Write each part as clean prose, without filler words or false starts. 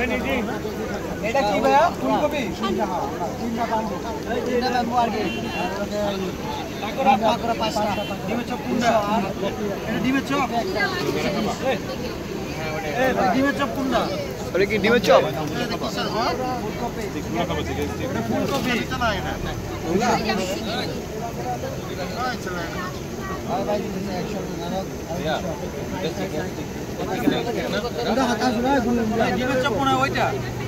এটা কি ভাইয়া ফুলকপি তিনটা ব্যাম্বু আর কি পাকোড়া পাঁচটা ডিমের চপ কোনটা এটা ডিমের চপ ডিমের চপ কোনটা ওটা কি ডিমের চপ ফুলকপি ডিমের চপ মনে হয় ওইটা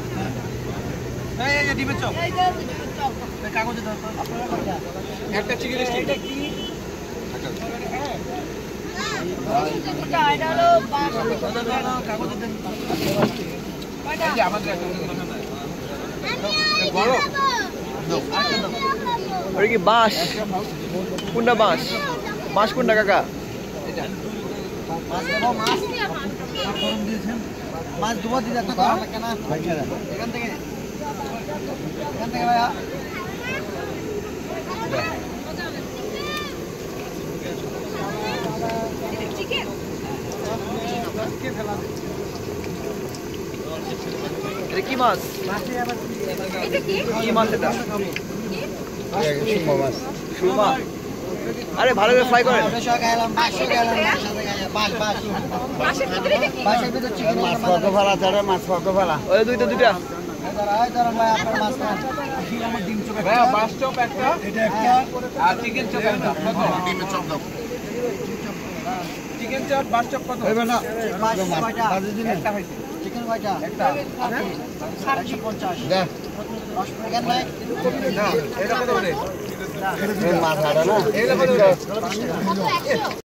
এই ডিমের চপ কাগজে দাও একটা চিকেন এটা কি কাগজে দেন আমাদের বড় ওটা কি বাঁশ কোনটা বাঁশ বাঁশ কোনটা কাকা মাছ দুবার দিতে একটা করা কেন এখান থেকে ভাইয়া এটা কি মাছ কি মাছ এটা সুরমা আরে ভালো করে ফ্রাই করেন ওই দুইটা চিকেন চপ বাস চপ কত চিকেন কয়টা একটা 150 মাছ